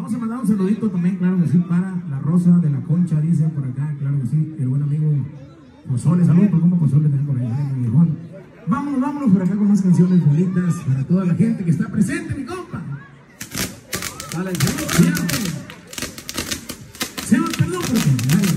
Vamos a mandar un saludito también, claro que sí, para la Rosa de la Concha, dice por acá, claro que sí, el buen amigo Pozole, saludos por cómo Pozole también por ahí, mi viejón. Vámonos por acá con más canciones bonitas para toda la gente que está presente, mi compa. Dale, se va, perdón, porque dale.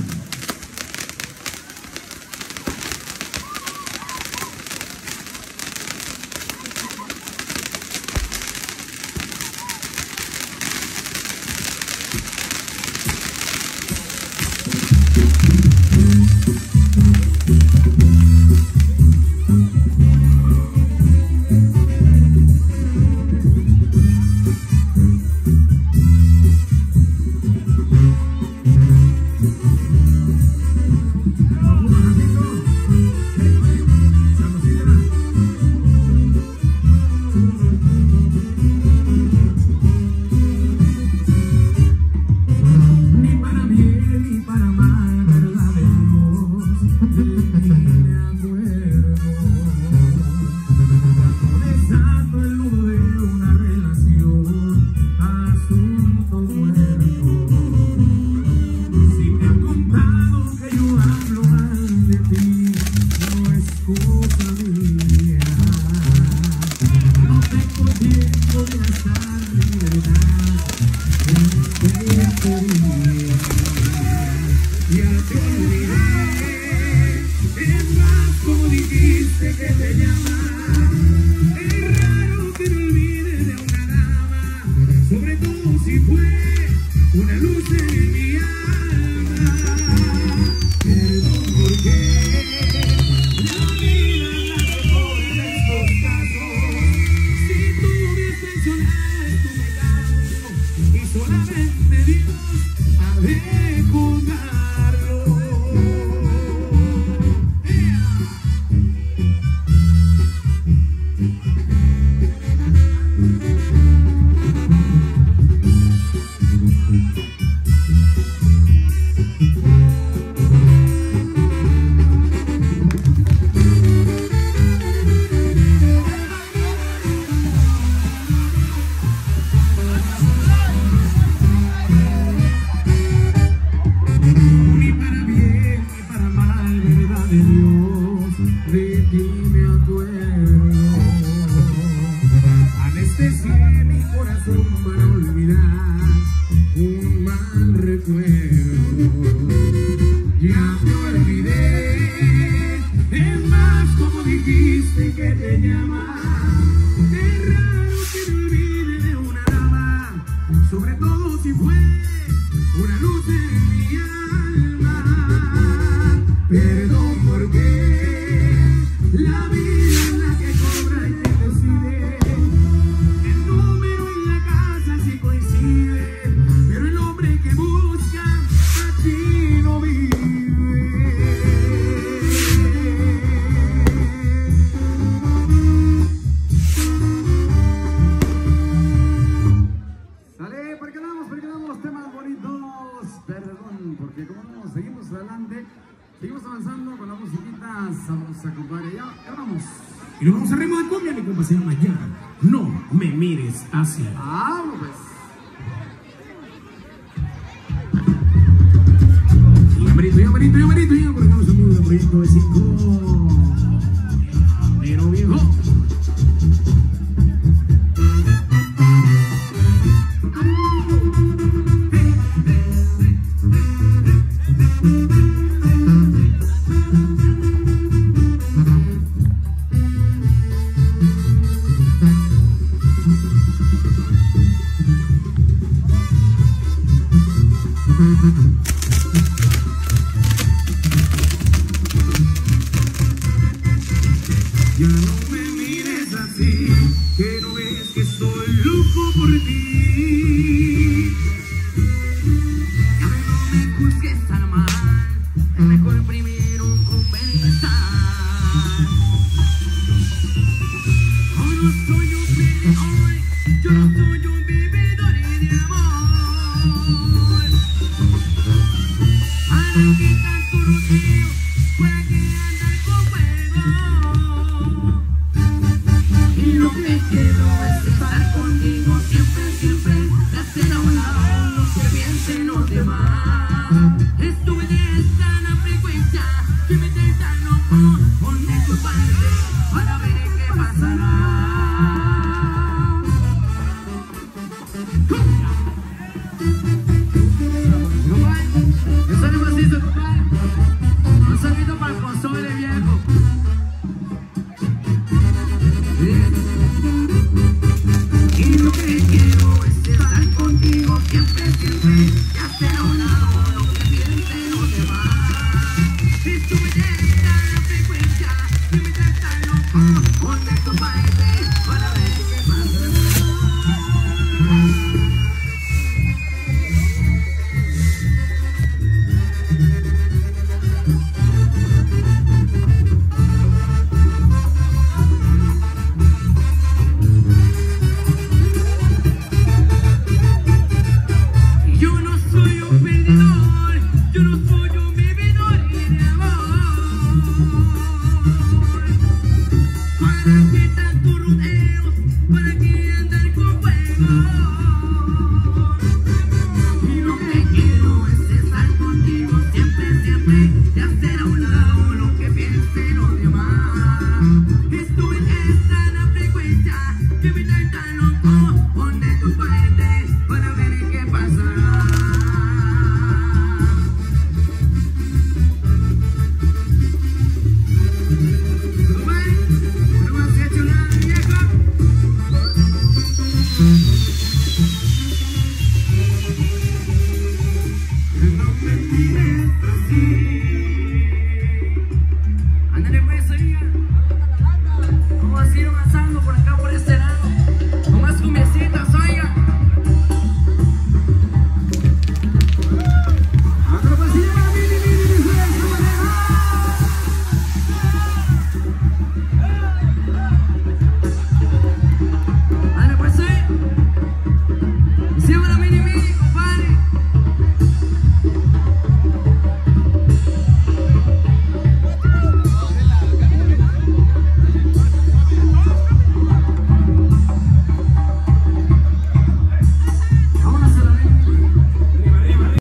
Y nos vamos a ritmo de cumbia, mi compa se llama Ya No Me Mires Hacia. Vámonos pues. Y por acá los amigos del proyecto B5. Pero viejo. Ya no me mires así, que no ves que estoy loco por ti. Ya no me juzgues tan mal, es mejor primero conversar. Yo no soy un peleador, yo no soy un vividor de amor. Para quitar tu rodeo, para que andar con fuego. Y lo que quiero es estar contigo siempre, siempre, de hacer a un lado. se nos de más.